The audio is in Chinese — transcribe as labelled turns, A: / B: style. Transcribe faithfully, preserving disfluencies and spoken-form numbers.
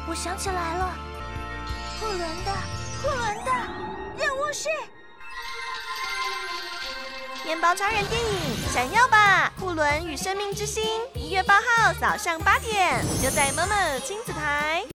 A: 我想起来了，库伦的库伦的任务是面包超人电影，闪耀吧！库伦与生命之星，一月八号早上八点，就在 Momo 亲子台。